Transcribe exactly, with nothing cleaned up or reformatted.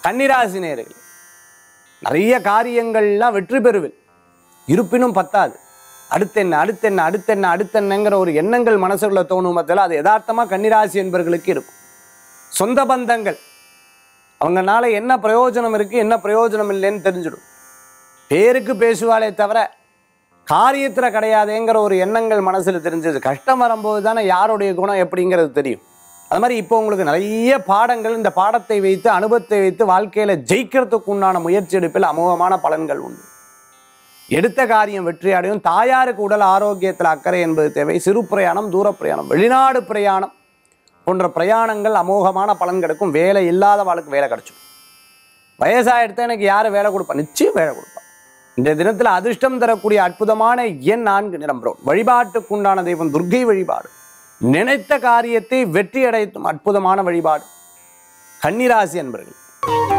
கன்னிராசி நேயர்கள் நிறைய காரியங்கள்லாம் வெற்றி பெறுவில். இருப்பினும் பத்தாது. அடுத்தென்ன அடுத்தென்ன அடுத்தென்ன அடுத்தென்னங்கிற ஒரு எண்ணங்கள் மனசுக்குள்ள தோணும் மத்தியில் அது யதார்த்தமாக கன்னிராசி என்பவர்களுக்கு இருக்கும். சொந்த பந்தங்கள் அவங்கனால என்ன பிரயோஜனம் இருக்குது என்ன பிரயோஜனம் இல்லைன்னு தெரிஞ்சிடும். பேருக்கு பேசுவாளே தவிர காரியத்தில் கிடையாதுங்கிற ஒரு எண்ணங்கள் மனசில் தெரிஞ்சது. கஷ்டம் வரும்போது தானே யாருடைய குணம் எப்படிங்கிறது தெரியும். அது மாதிரி இப்போ உங்களுக்கு நிறைய பாடங்கள், இந்த பாடத்தை வைத்து அனுபவத்தை வைத்து வாழ்க்கையில் ஜெயிக்கிறதுக்கு உண்டான முயற்சி எடுப்பில் அமோகமான பலன்கள் உண்டு. எடுத்த காரியம் வெற்றி அடையும். தாயாருக்கு உடல் ஆரோக்கியத்தில் அக்கறை என்பது தேவை. சிறு பிரயாணம், தூர பிரயாணம், வெளிநாடு பிரயாணம் போன்ற பிரயாணங்கள் அமோகமான பலன் கிடைக்கும். வேலை இல்லாதவாளுக்கு வேலை கிடைக்கும். வயசாகிடுத்த எனக்கு யார் வேலை கொடுப்பா? நிச்சயம் வேலை கொடுப்பா. இந்த தினத்தில் அதிர்ஷ்டம் தரக்கூடிய அற்புதமான எண் நான்கு நிறம் பிரவுன். வழிபாட்டுக்குண்டான தெய்வம் துர்க்கை வழிபாடு. நினைத்த காரியத்தை வெற்றி அடைத்தும் அற்புதமான வழிபாடு கன்னிராசி என்பர்கள்.